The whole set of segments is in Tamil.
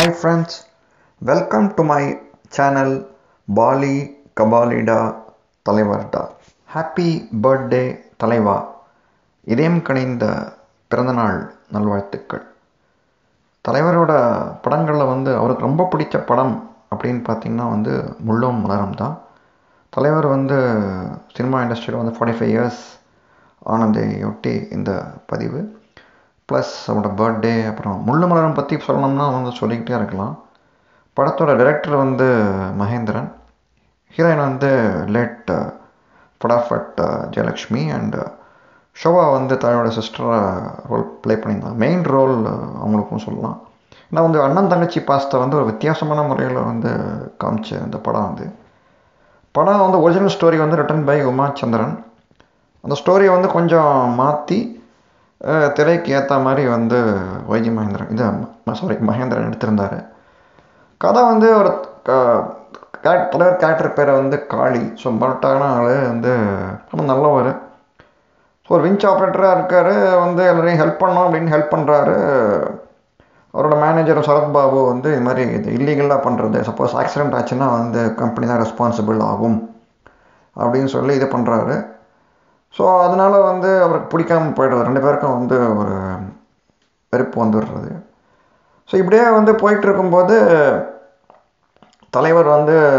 Hi friends, welcome to my channel Bali Kabalida Talaivarda. Happy birthday தலைவா. இதயம் கனிந்த பிறந்தநாள் நல்வாழ்த்துக்கள். தலைவரோட படங்களில் அவருக்கு ரொம்ப பிடிச்ச படம் அப்படின்னு பார்த்தீங்கன்னா முள்ளும் மலரும் தான். தலைவர் சினிமா இண்டஸ்ட்ரியில் 45 இயர்ஸ் ஆனதையொட்டி இந்த பதிவு ப்ளஸ் அவரோட பர்த்டே. அப்புறம் முள்ளு மலரம் பற்றி சொல்லணும்னா சொல்லிக்கிட்டே இருக்கலாம். படத்தோட director Mahendran, heroine late Fatafat Jayalakshmi and Shoba தலையோட சிஸ்டராக ரோல் ப்ளே பண்ணியிருந்தாங்க. மெயின் ரோல் அவங்களுக்கும் சொல்லலாம். ஏன்னா அண்ணன் தங்கச்சி பாஸ்தை ஒரு வித்தியாசமான முறையில் காமிச்ச இந்த படம் படம் original story written by Uma Chandran. அந்த ஸ்டோரியை கொஞ்சம் மாற்றி திரைக்கு ஏற்ற மாதிரி வைஜி மகேந்திரன் எடுத்திருந்தார். கதை ஒரு தலைவர் கேரக்டர் பேரை காளி. ஸோ மரட்டான ஆள் ரொம்ப நல்லவர். ஸோ ஒரு விஞ்ச் ஆப்ரேட்டராக இருக்கார். எல்லாரையும் ஹெல்ப் பண்ணோம் அப்படின்னு ஹெல்ப் பண்ணுறாரு. அவரோட மேனேஜர் சரத்பாபு இது மாதிரி இது இல்லீகலாக பண்ணுறது, சப்போஸ் ஆக்சிடெண்ட் ஆச்சுன்னா கம்பெனி தான் ரெஸ்பான்சிபிள் ஆகும் அப்படின்னு சொல்லி இது பண்ணுறாரு. ஸோ அதனால் அவருக்கு பிடிக்காமல் போய்டுறது. ரெண்டு பேருக்கும் ஒரு வெறுப்பு வந்துடுறது. ஸோ இப்படியே போயிட்டுருக்கும்போது தலைவர்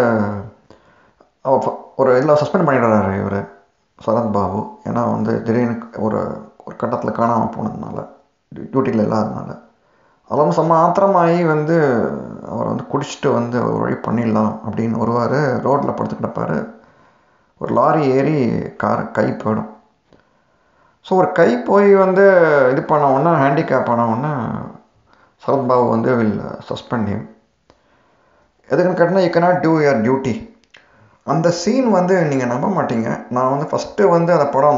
ஒரு இதில் சஸ்பெண்ட் பண்ணிடுறாரு இவர் சரத்பாபு. ஏன்னா திடீர்னு ஒரு கட்டத்தில் காணாமல் போனதுனால, டியூட்டியில் இல்லாததுனால. அதெல்லாம் செம்ம ஆத்திரமாகி அவர் குடிச்சிட்டு ஒரு வழி பண்ணிடலாம் அப்படின்னு வருவார். ரோட்டில் படுத்துக்கிட்டப்பார். ஒரு லாரி ஏறி கை போயிடும். ஸோ ஒரு கை போய் இது பண்ண ஹேண்டிகேப் ஆனவுடனே சரத்பாபு வில் சஸ்பெண்ட் ஹிம். எதுக்குன்னு கேட்டால் you cannot do your duty. அந்த சீன் நீங்கள் நம்ப மாட்டீங்க. நான் ஃபஸ்ட்டு அந்த படம்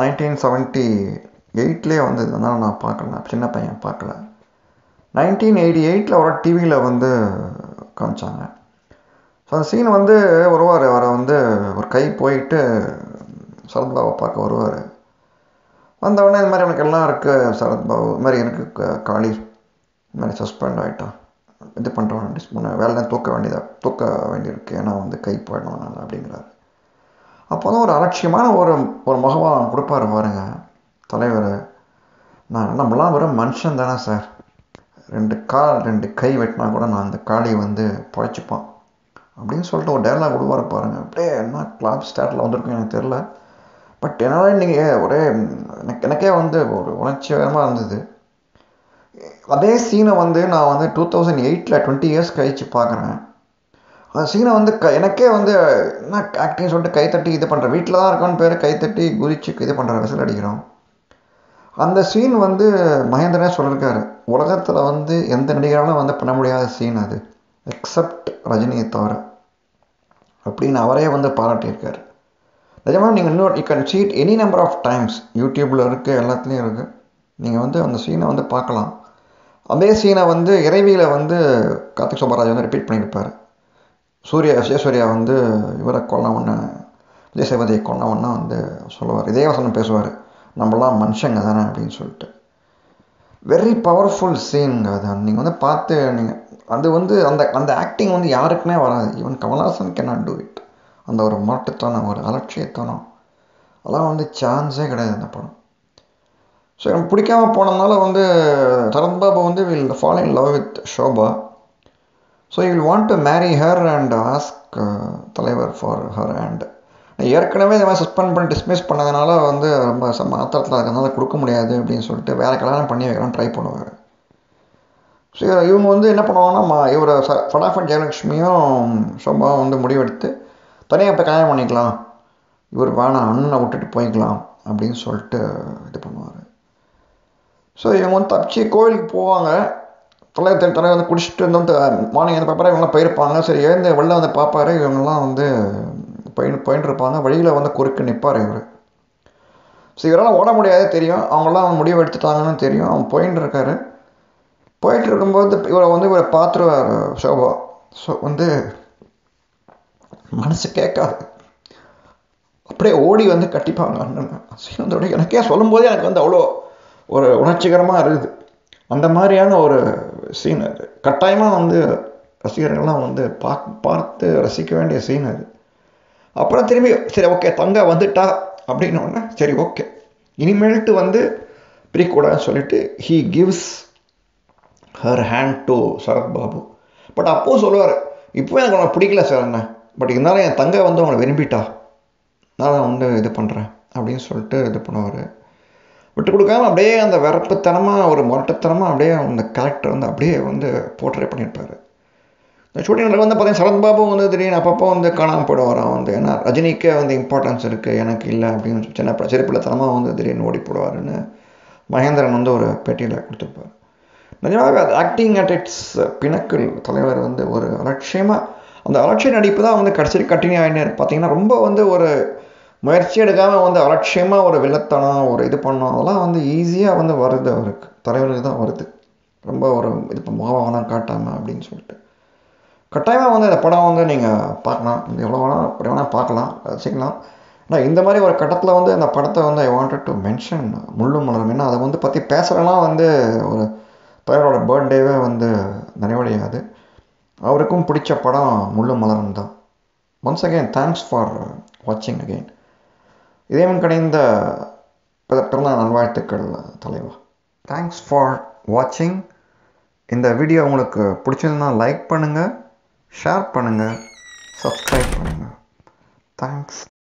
1978 அதனால் நான் பார்க்கல, சின்ன பையன் பார்க்கல. 1988 அவரோட டிவியில் காமிச்சாங்க. ஸோ அந்த சீன் வருவார். அவரை ஒரு கை போயிட்டு சரத்பாபு பார்க்க வருவார். வந்தவுடனே இது மாதிரி எனக்கு எல்லாம் இருக்குது சரத்பாபு, இது மாதிரி எனக்கு காளி இது மாதிரி சஸ்பெண்ட் ஆகிட்டான், இது பண்ணுறவன் வேலை தூக்க வேண்டியிருக்கு, ஏன்னா கை போயிடணும் அப்படிங்கிறாரு. அப்போ ஒரு அலட்சியமான ஒரு முகமாக கொடுப்பாரு பாருங்க தலைவர். நம்மளாம் வெறும் மனுஷன் தானே சார், 2 கால் 2 கை வெட்டினா கூட நான் அந்த காளி பழைச்சிப்பான் அப்படின்னு சொல்லிட்டு ஒரு டைலாக் விடுவார் பாருங்கள். அப்படியே என்ன கிளாப் ஸ்டாட்டில் வந்திருக்கும் எனக்கு தெரில. பட் என்னால் இன்றைக்கி ஒரே எனக்கே ஒரு உணர்ச்சிகரமாக இருந்தது. அதே சீனை நான் 2008 20 இயர்ஸ் கழித்து பார்க்குறேன். அந்த சீனை எனக்கே என்ன ஆக்டிங் சொல்லிட்டு கைத்தட்டி இது பண்ணுறேன். வீட்டில் தான் இருக்கான்னு பேர் கைத்தட்டி குதிச்சு இது பண்ணுற விசில் அடிக்கிறோம். அந்த சீன் மகேந்திரனே சொல்லியிருக்காரு, உலகத்தில் எந்த நடிகராலும் பண்ண முடியாத சீன் அது, எக்ஸப்ட் ரஜினியை தவிர அப்படின்னு அவரே பாராட்டியிருக்காரு. நிஜமாக நீங்கள் you can see it any number of times. யூடியூப்பில் இருக்குது, எல்லாத்துலேயும் இருக்குது. நீங்கள் அந்த சீனை பார்க்கலாம். அதே சீனை இறைவியில் கார்த்திக் சுப்பராஜ் ரிப்பீட் பண்ணியிருப்பார். விஜயசூர்யா இவரை கொல்லவொன்னு, விஜய் சேதுபதியை கொல்லவொன்னா சொல்லுவார், இதே வசனம் பேசுவார், நம்மளாம் மனுஷங்க தானே அப்படின்னு சொல்லிட்டு. வெரி பவர்ஃபுல் சீன் அது. நீங்கள் பார்த்து நீங்கள் அந்த அந்த ஆக்டிங் யாருக்குமே வராது. Even Kamal Haasan cannot do it. அந்த ஒரு மாட்டுத்தனம், ஒரு அலட்சியத்தனம், அதெல்லாம் சான்ஸே கிடையாது அந்த படம். ஸோ எனக்கு பிடிக்காமல் போனதுனால Sarath Babu will fall in love with Shobha. So you will want to marry her and ask தலைவர் ஃபார் ஹர் ஹேண்ட். ஏற்கனவே இந்த மாதிரி சஸ்பெண்ட் பண்ணி டிஸ்மிஸ் பண்ணதுனால ரொம்ப ஆத்திரத்தில் இருக்கிறதுனால கொடுக்க முடியாது அப்படின்னு சொல்லிட்டு வேறு கல்யாணம் பண்ணி வைக்கலாம்னு ட்ரை பண்ணுவார். ஸோ இவங்க என்ன பண்ணுவாங்கன்னா, இவர் ஃபடாஃபட் ஜெயலக்ஷ்மியும் ஷோபாவும் முடிவெடுத்து தனியாக போய் கல்யாணம் பண்ணிக்கலாம், இவர் வேணாம் அண்ணனை விட்டுட்டு போய்க்கலாம் அப்படின்னு சொல்லிட்டு இது பண்ணுவார். ஸோ இவங்க தப்பிச்சு கோவிலுக்கு போவாங்க. தலைவர் குடிச்சிட்டு மார்னிங் பேப்பரை இவங்களாம் போயிருப்பாங்க. சரி எழுந்து வெளில பார்ப்பாரு. இவங்கெல்லாம் போயிட்டு இருப்பாங்க. வழியில் குறுக்கு நிற்பார் இவர். ஸோ இவரால் ஓட முடியாதே தெரியும், அவங்களாம் முடிவு எடுத்துட்டாங்கன்னு தெரியும். அவன் போயிட்டு இருக்காரு. போயிட்டு இருக்கும்போது இவரை இவரை பார்த்துருவார் ஷோபா. ஸோ மனசு கேட்காது, அப்படியே ஓடி கட்டிப்பாங்க அண்ணன். சீனந்தோட எனக்கே சொல்லும்போதே எனக்கு அவ்வளோ ஒரு உணர்ச்சிகரமாக இருக்குது. அந்த மாதிரியான ஒரு சீன் அது. கட்டாயமாக ரசிகர்கள்லாம் வந்து பார்த்து ரசிக்க வேண்டிய சீன் அது. அப்புறம் திரும்பி சரி ஓகே தங்கா வந்துட்டா அப்படின்னோடனே சரி ஓகே இனிமேல்ட்டு வந்து பிரிக்கூடாதுன்னு சொல்லிட்டு he gives her hand to Sarath Babu. But அப்போது சொல்லுவார், இப்போ எனக்கு அவனை பிடிக்கல சார் என்ன, பட் இருந்தாலும் என் தங்கை வந்து அவனை விரும்பிட்டா, நான் வந்து இது பண்ணுறேன் அப்படின்னு சொல்லிட்டு இது பண்ணுவார். விட்டு கொடுக்காம அப்படியே அந்த வரப்புத்தனமாக ஒரு முரட்டுத்தனமாக அப்படியே அந்த கேரக்டர் வந்து அப்படியே வந்து போர்ட்ரே பண்ணியிருப்பார். இந்த ஷூட்டிங்கில் வந்து பார்த்தீங்கன்னா சரத் பாபு வந்து திடீர்னு அப்பப்போ வந்து காணாமல் போயிடுவாராம். வந்து ஏன்னா ரஜினிக்கே வந்து இம்பார்ட்டன்ஸ் இருக்குது எனக்கு இல்லை அப்படின்னு சின்ன சிறுப்பிள்ளத்தனமாக வந்து திடீர்னு ஓடி போடுவாருன்னு மகேந்திரன் வந்து ஒரு பேட்டியில் கொடுத்துருப்பார். நிஜமாகவே அது ஆக்டிங் அட் இட்ஸ் பிணக்கில். தலைவர் வந்து ஒரு அலட்சியமாக அந்த அலட்சிய நடிப்பு தான் வந்து கடைசி கண்டினியூ ஆகினே பார்த்தீங்கன்னா ரொம்ப வந்து ஒரு முயற்சி எடுக்காமல் வந்து அலட்சியமாக ஒரு வில்லத்தனம் ஒரு இது பண்ணோம் அதெல்லாம் வந்து ஈஸியாக வந்து வருது அவருக்கு, தலைவருக்கு தான் வருது. ரொம்ப ஒரு இது முகவானம் காட்டாமல் அப்படின்னு சொல்லிட்டு கட்டாயமாக வந்து இந்த படம் வந்து நீங்கள் பார்க்கலாம், எவ்வளோ வேணால் அப்படி வேணால் பார்க்கலாம், ரசிக்கலாம். ஆனால் இந்த மாதிரி ஒரு கட்டத்தில் வந்து அந்த படத்தை வந்து I wanted to mention Mullum Malarum. ஏன்னா அதை வந்து பற்றி பேசுகிறலாம் வந்து ஒரு தலைவரோட பர்த்டேவே வந்து நிறைவடையாது. அவருக்கும் பிடிச்ச படம் முள்ளும் மலரும் தான். ஒன்ஸ் அகெயின் தேங்க்ஸ் ஃபார் வாட்சிங் அகெயின். இதயம் கடைந்த பிறந்த நல்வாழ்த்துக்கள் தலைவா. தேங்க்ஸ் ஃபார் வாட்சிங். இந்த வீடியோ உங்களுக்கு பிடிச்சிருந்தா லைக் பண்ணுங்கள், ஷேர் பண்ணுங்கள், சப்ஸ்கிரைப் பண்ணுங்கள். தேங்க்ஸ்.